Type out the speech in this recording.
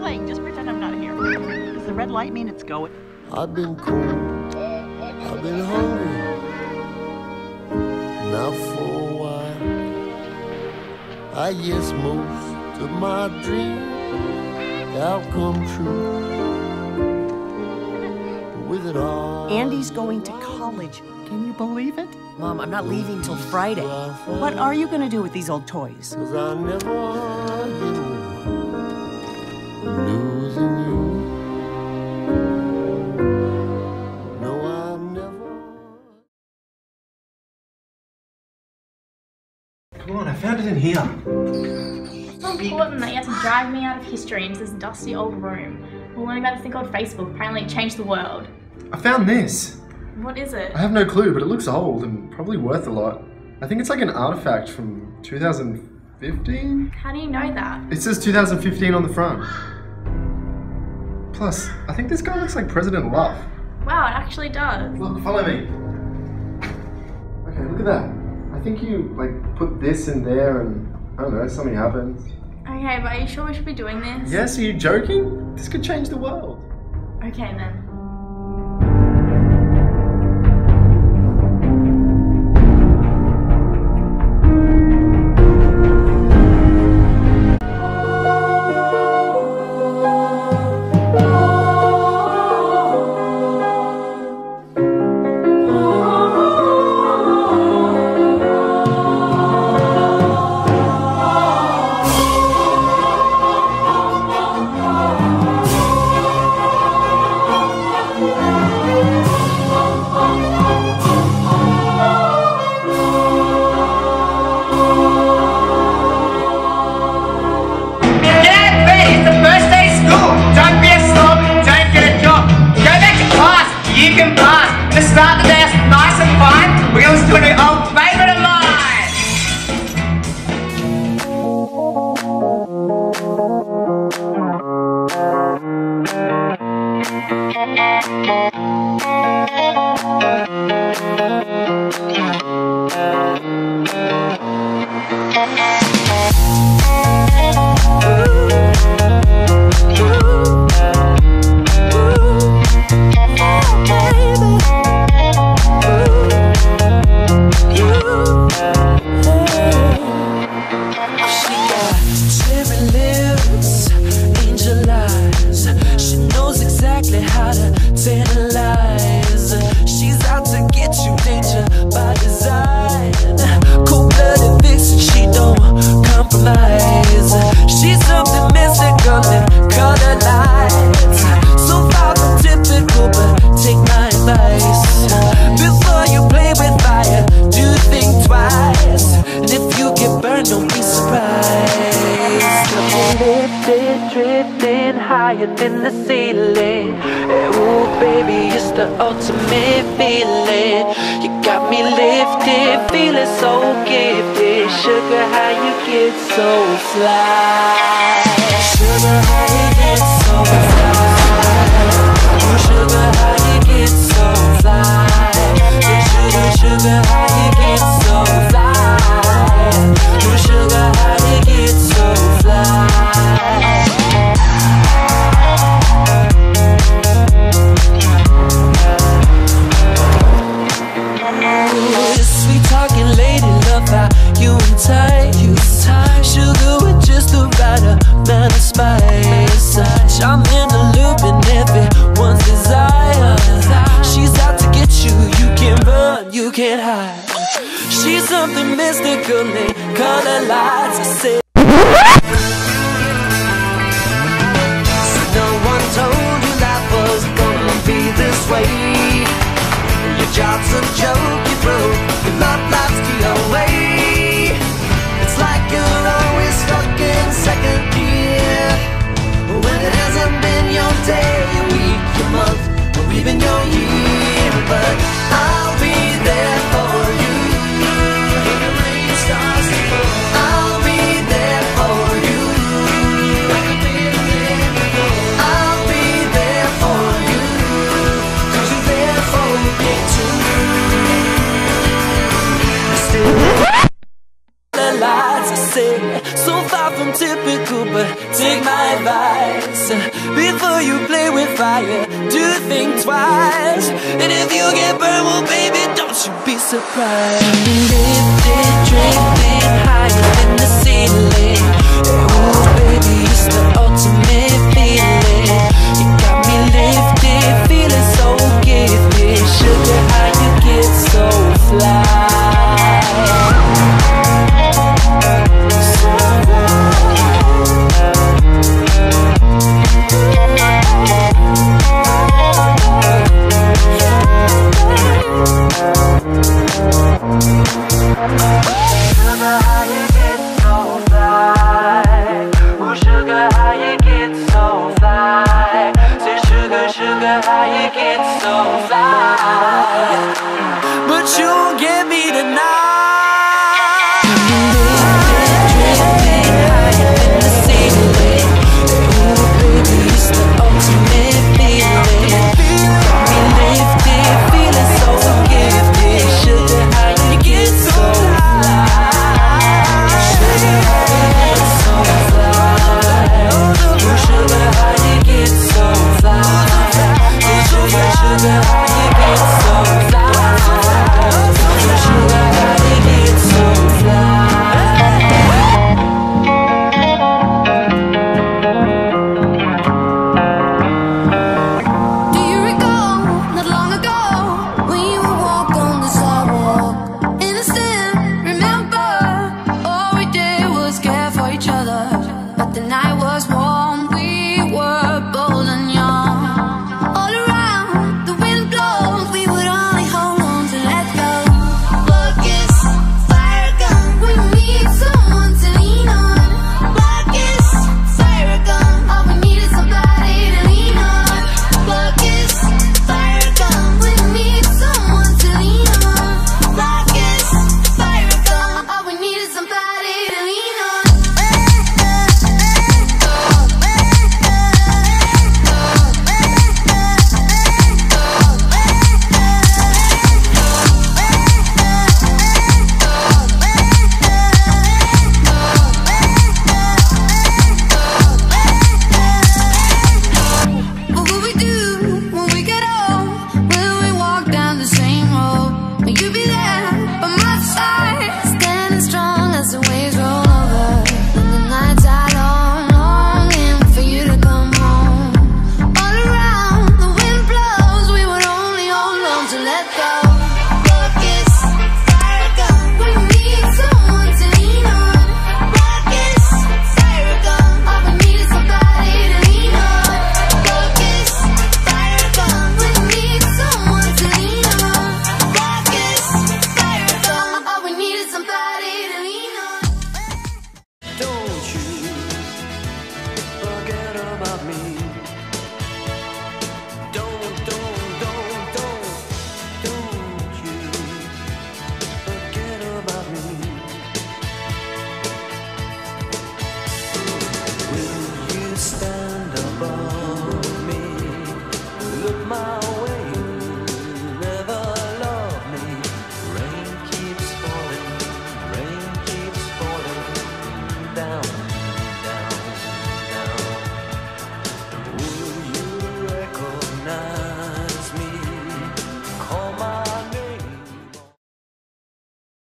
playing. Just pretend I'm not here. Does the red light mean it's going? I've been cold, I've been hungry, now for a while. I guess most of my dreams have come true. With it all, Andy's going to college. Can you believe it? Mom, I'm not leaving till Friday. What are you going to do with these old toys? 'Cause I never knew losing you. No, I've never. Come on, I found it in here. It's not important that you have to drag me out of history into this dusty old room. We're learning about this thing called Facebook. Apparently it changed the world. I found this. What is it? I have no clue, but it looks old and probably worth a lot. I think it's like an artifact from 2015? How do you know that? It says 2015 on the front. Plus, I think this guy looks like President Love. Wow, it actually does. Look, follow me. Okay, look at that. I think you, like, put this in there and, I don't know, something happens. Okay, but are you sure we should be doing this? Yes, are you joking? This could change the world. Okay then. Start the day nice and fine. We're going to listen to an old favourite of mine. She's out to get you, danger by design. Cold-blooded vixen, she don't compromise. She's something mystical in color lights. So far from typical, but take my advice. Before you play with fire, do think twice. And if you get burned, don't be surprised. Lifted, drifting higher than the ceiling. Ooh, baby, it's the ultimate feeling. You got me lifted, feeling so gifted. Sugar, how you get so fly? Sugar, how you get so fly? Oh, sugar, how you get so fly? Sugar, sugar, how you get so fly? Oh, sugar, how you get so fly? Sweet talking lady, love how you entice. Sugar with just the right amount of spice. I'm in the loop and everyone's desire. She's out to get you, you can't run, you can't hide. She's something mystical in color lights. I say no one told you life was gonna be this way. Your job's a joke, you broke. Your love life's the away. It's like you're always stuck in second gear. When it hasn't been your day, your week, your month, or even your year. But I'll be there for you. When the rain starts to fall, I'll be there for you. Like I've been there before. I'll be there for you. 'Cause you're there for me too. The lights I say, so far from typical, but take my advice. Before you play with fire, do think twice. And if you get burned, well baby, don't you be surprised.